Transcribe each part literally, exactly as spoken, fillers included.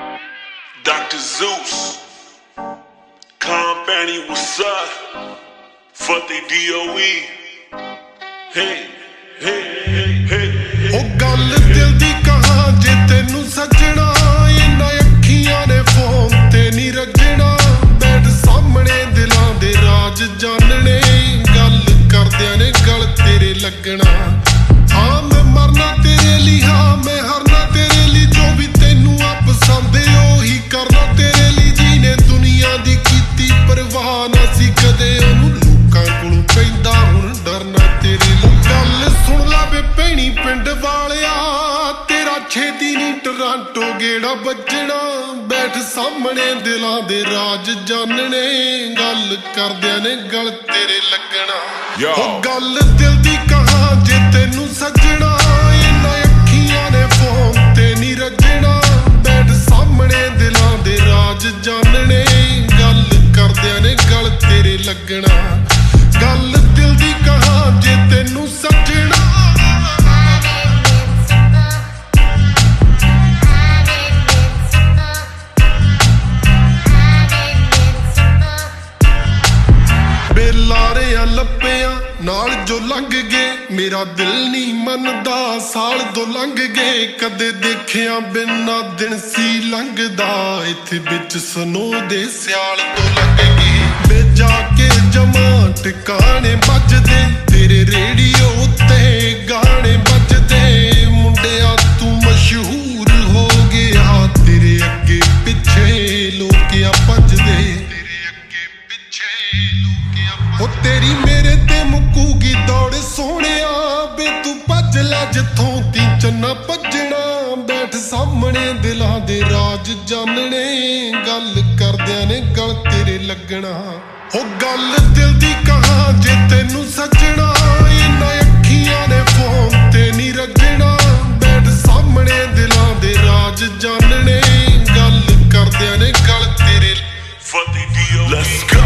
doctor Zeus, Bhaini Fateh D O E. Hey, hey, hey, hey. Oh ਗੱਲ ਦਿਲ ਦੀ ਕਹਾਂ ਜੇ ਤੈਨੂੰ ਸੱਜਣਾ ਇਹਨਾਂ ਅੱਖੀਆਂ ਨੇ ਫੋਨ ਤੇ ਨਹੀਂ ਰੱਜਣਾ ਬੈਠ ਸਾਹਮਣੇ ਦਿਲਾਂ ਦੇ ਰਾਜ ਜਾਣਨੇ ਗੱਲ ਕਰਦਿਆਂ ਨੇ ਗਲ ਤੇਰੇ ਲੱਗਣਾ ਹਾਂ ਮੈਂ ਮਰਨਾ ਤੇਰੇ ਲਈ ਹਾਂ ਮੈਂ ਹਰਨਾ ਤੇਰੇ ਲਈ ਜੋ ਵੀ ਤੈਨੂੰ ਆ ਪਸੰਦ ਉਹੀ ਕਰਨਾ ਤੇਰੇ ਲਈ ਜੀਨੇ ਦੁਨੀਆ ਦੀ ਕੀਤੀ ਪਰਵਾਹ ਨਾ ਸੀ ਕਦੇ ਉਹਨੂੰ ਲੋਕਾਂ ਕੋਲੋਂ ਪੈਂਦਾ ਹੁਣ ਡਰਨਾ ਤੇਰੇ ਲਈ ਗੱਲ ਸੁਣ ਲਾ ਵੇ ਭੈਣੀ ਪਿੰਡ ਵਾਲਿਆ ਤੇਰਾ ਛੇਤੀ ਨਹੀਂ ਟੋਰਾਂਟੋ ਗੇੜਾ ਵੱਜਣਾ ਬੈਠ ਸਾਹਮਣੇ ਦਿਲਾਂ ਦੇ ਰਾਜ ਜਾਣਨੇ ਗੱਲ ਕਰਦਿਆਂ ਨੇ ਗਲ ਤੇਰੇ ਲੱਗਣਾ ਉਹ ਗੱਲ ਦਿਲ ਦੀ ਕਹਾਂ ਜੇ ਤੈਨੂੰ ਸੱਜਣਾ ਇਹਨਾਂ ਅੱਖੀਆਂ ਨੇ ਫੋਨ ਤੇ ਨਹੀਂ ਰੱਜਣਾ ਬੈਠ ਸਾਹਮਣੇ ਦਿਲਾਂ ਦੇ ਰਾਜ ਜਾਣਨੇ ਗੱਲ ਕਰਦਿਆਂ ਨੇ ਗਲ ਤੇਰੇ ਲੱਗਣਾ ਗੱਲ ਦਿਲ ਦੀ ਕਹਾਂ ਜੇ ਤੈਨੂੰ ਸੱਜਣਾ ਬੇਲਾਰਿਆਂ ਲੱਪਿਆਂ ਨਾਲ ਜੋ ਲੰਘ ਗਏ ਮੇਰਾ ਦਿਲ ਨਹੀਂ ਮੰਨਦਾ ਸਾਲ ਦੋ ਲੰਘ ਗਏ ਕਦੇ ਦੇਖਿਆ ਬਿਨਾ ਦਿਨ ਸੀ ਲੰਘਦਾ ਇੱਥੇ ਵਿੱਚ ਸਨੋ ਦੇ ਸਿਆਲ ਤੋਂ ਲੰਘ ਗਏ ਵੇ ਜਾ ਕੇ ਜਮਾ ਟਿਕਾਣੇ ਵੱਜਦੇ ਤੇਰੇ ਰੇਡੀਓ ਉੱਤੇ ਗਾਣੇ ਵੱਜਦੇ ਮੁੰਡਿਆ ਤੂੰ ਮਸ਼ਹੂਰ ਹੋ ਗਿਆ ਤੇਰੇ ਅੱਗੇ ਪਿੱਛੇ ਲੋਕ ਆ ਭੱਜਦੇ ਉਹ ਤੇਰੀ ਮੇਰੇ ਤੇ ਮੁੱਕੂਗੀ ਦੌੜ ਸੋਹਣਿਆ ਵੇ ਤੂੰ ਭੱਜ ਲੈ ਜਿੱਥੋਂ ਤੀ ਚੰਨਾ ਭੱਜਣਾ ਬੈਠ ਸਾਹਮਣੇ ਦਿਲਾਂ ਦੇ ਰਾਜ ਜਾਣਨੇ ਗੱਲ ਕਰਦਿਆਂ ਨੇ ਗਲ ਤੇਰੇ ਲੱਗਣਾ ਉਹ ਗੱਲ ਦਿਲ ਦੀ ਕਹਾਂ ਜੇ ਤੈਨੂੰ ਸੱਜਣਾ ਇਹਨਾਂ ਅੱਖੀਆਂ ਨੇ ਫੋਨ ਤੇ ਨਹੀਂ ਰੱਜਣਾ ਬੈਠ ਸਾਹਮਣੇ ਦਿਲਾਂ ਦੇ ਰਾਜ ਜਾਣਨੇ ਗੱਲ ਕਰਦਿਆਂ ਨੇ ਗਲ ਤੇਰੇ Fateh D O E. Let's go.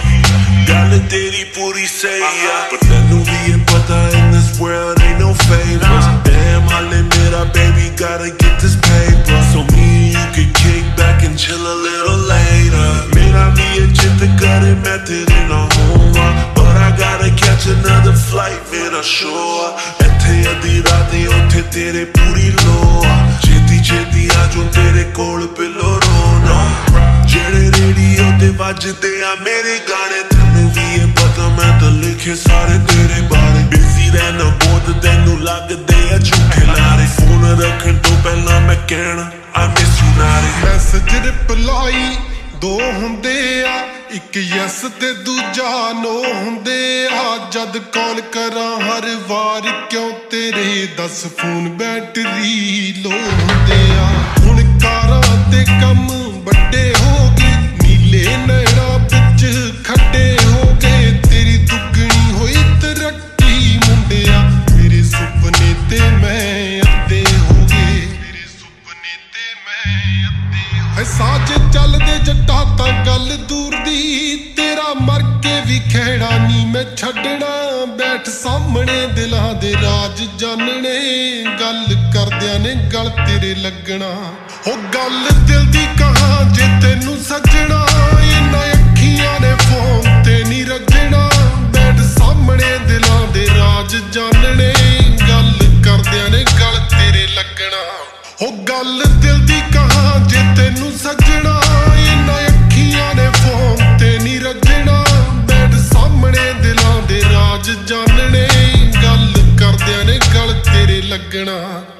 ਗੱਲ ਤੇਰੀ ਪੂਰੀ ਸਹੀ ਆ ਪਰ ਤੈਨੂੰ ਵੀ ਇਹ ਪਤਾ in this world ain't no favors. Damn, I'll admit I baby gotta get this paper so me and you can kick back and chill a little later. ਮੇਰਾ ਵੀ ਇਹ ਚਿੱਤ ਕਰੇ ਮੈਂ ਤੇਰੇ ਨਾਲ ਹੋਵਾਂ but I gotta catch another flight man I sure ਇੱਥੇ ਅੱਧੀ ਰਾਤੀ ਉੱਥੇ ਤੇਰੇ ਪੂਰੀ ਲੋਆ ਛੇਤੀ ਛੇਤੀ ਆ ਜੋ ਤੇਰੇ ਕੋਲ ਪਿਲੋ ਰੋਣਾ ਜਿਹੜੇ ਰੇਡੀਓ ਤੇ ਵੱਜਦੇ ਆ ਮੇਰੇ ਗਾਣੇ ਤੈਨੂੰ ਵੀ ਇਹ ਪਤਾ ਮੈਂ ਤਾਂ ਲਿਖੇ ਸਾਰੇ ਤੇਰੇ ਬਾਰੇ ਬਿਜ਼ੀ ਰਹਿਣਾ ਬਹੁਤ ਤੈਨੂੰ ਲੱਗਦੇ ਆ ਝੂਠੇ ਲਾਰੇ ਫੋਨ ਰੱਖਣ ਤੋਂ ਪਹਿਲਾਂ ਮੈਂ ਕਹਿਣਾ I miss you ਨਾਰੇ ਮੈਸੇਜ ਰਿਪਲਾਈ ਦੋ ਹੁੰਦੇ ਆ ਇੱਕ ਯੈਸ ਤੇ ਦੂਜਾ ਨੋ ਹੁੰਦੇ ਆ ਜਦ ਕਾਲ ਕਰਾਂ ਹਰ ਵਾਰ ਕਿਉਂ ਤੇਰੇ ਦਸ ਫੋਨ ਬੈਟਰੀ ਲੋ ਹੁੰਦੇ ਆ ਹੁਣ ਕਾਰਾਂ ਤੇ ਕੰਮ ਵੱਡੇ ਹੋ ਗਏ ਨੀਲੇ ਨੈਣਾ ਵਿੱਚ ਖੱਡੇ ਹੋ ਗਏ ਤੇਰੀ ਦੁੱਗਣੀ ਹੋਈ ਤਰੱਕੀ ਮੁੰਡਿਆ ਮੇਰੇ ਸੁਪਨੇ ਤੇ ਮੈਂ ਅੱਧੇ ਹੋ ਗਏ ਮੇਰੇ ਸੁਪਨੇ ਤੇ ਮੈਂ ਅੱਧੇ ਹੋ ਗਏ ਸਾਜ ਚੱਲਦੇ ਜੱਟਾ ਤਾਂ ਗੱਲ ਦੂਰ ਦੀ ਤੇਰਾ ਮਰ ਕੇ ਵੀ ਖਹਿੜਾ ਨਹੀਂ ਮੈਂ ਛੱਡਣਾ ਬੈਠ ਸਾਹਮਣੇ ਦਿਲਾਂ ਦੇ ਰਾਜ ਜਾਣਨੇ ਗੱਲ ਕਰਦਿਆਂ ਨੇ ਗਲ ਤੇਰੇ ਲੱਗਣਾ ਉਹ ਗੱਲ ਦਿਲ ਦੀ ਕਹਾਂ ਜੇ ਤੈਨੂੰ ਸੱਜਣਾ ਇਹਨਾਂ ਅੱਖੀਆਂ ਨੇ ਫੋਨ ਤੇ ਨਹੀਂ ਰੱਜਣਾ ਬੈਠ ਸਾਹਮਣੇ ਦਿਲਾਂ ਦੇ ਰਾਜ ਜਾਣਨੇ ਗੱਲ ਕਰਦਿਆਂ ਨੇ ਗਲ ਤੇਰੇ ਲੱਗਣਾ ਉਹ ਗੱਲ ਦਿਲ ਦੀ ਕਹਾਂ ਜੇ ਤੈਨੂੰ ਸੱਜਣਾ ਇਹਨਾਂ ਅੱਖੀਆਂ ਨੇ ਫੋਨ ਤੇ ਨਹੀਂ ਰੱਜਣਾ ਬੈਠ ਸਾਹਮਣੇ ਦਿਲਾਂ ਦੇ ਰਾਜ ਜਾਣਨੇ ਗੱਲ ਕਰਦਿਆਂ ਨੇ ਗਲ ਤੇਰੇ ਲੱਗਣਾ